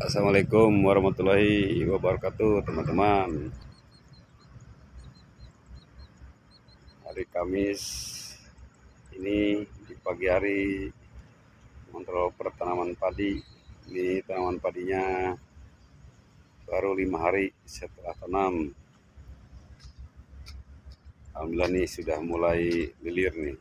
Assalamualaikum warahmatullahi wabarakatuh, teman-teman. Hari Kamis ini di pagi hari kontrol pertanaman padi. Ini tanaman padinya baru 5 hari setelah tanam. Alhamdulillah nih sudah mulai lilir nih.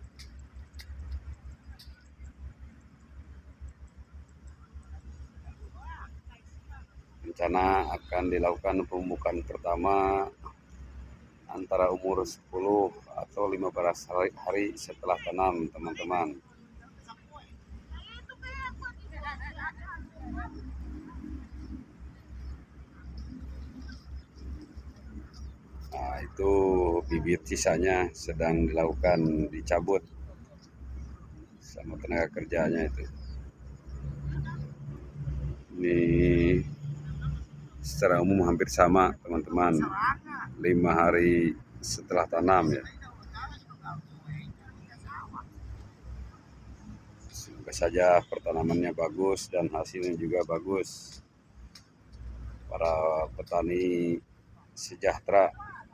Rencana akan dilakukan pemupukan pertama antara umur 10 atau 15 hari setelah tanam, teman-teman. Nah, itu bibit sisanya sedang dilakukan dicabut sama tenaga kerjanya itu. Ini secara umum hampir sama, teman-teman. 5 hari setelah tanam ya. Semoga saja pertanamannya bagus dan hasilnya juga bagus. Para petani sejahtera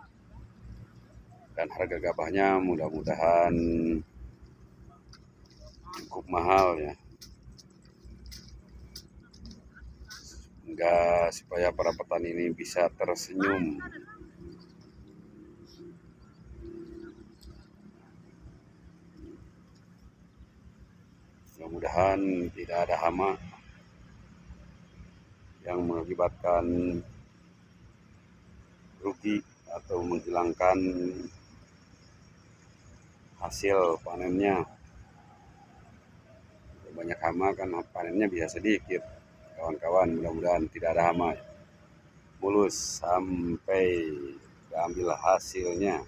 dan harga gabahnya mudah-mudahan cukup mahal ya. Enggak, supaya para petani ini bisa tersenyum. Mudah-mudahan tidak ada hama yang mengakibatkan rugi atau menghilangkan hasil panennya. Banyak hama kan panennya bisa sedikit, kawan-kawan. Mudah-mudahan tidak ada hama, mulus sampai diambil hasilnya.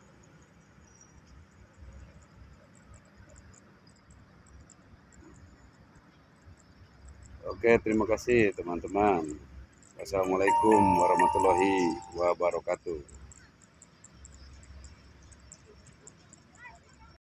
Oke, terima kasih teman-teman. Assalamualaikum warahmatullahi wabarakatuh.